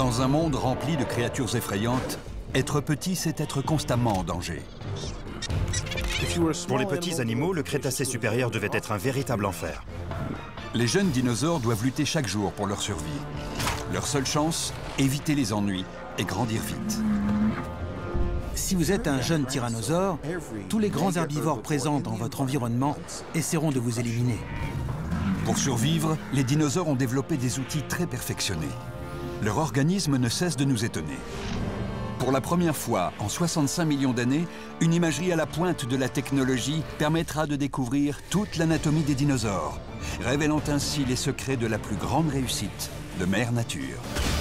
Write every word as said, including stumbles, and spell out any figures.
Dans un monde rempli de créatures effrayantes, être petit, c'est être constamment en danger. Pour les petits animaux, le Crétacé supérieur devait être un véritable enfer. Les jeunes dinosaures doivent lutter chaque jour pour leur survie. Leur seule chance, éviter les ennuis et grandir vite. Si vous êtes un jeune tyrannosaure, tous les grands herbivores présents dans votre environnement essaieront de vous éliminer. Pour survivre, les dinosaures ont développé des outils très perfectionnés. Leur organisme ne cesse de nous étonner. Pour la première fois en soixante-cinq millions d'années, une imagerie à la pointe de la technologie permettra de découvrir toute l'anatomie des dinosaures, révélant ainsi les secrets de la plus grande réussite de Mère Nature.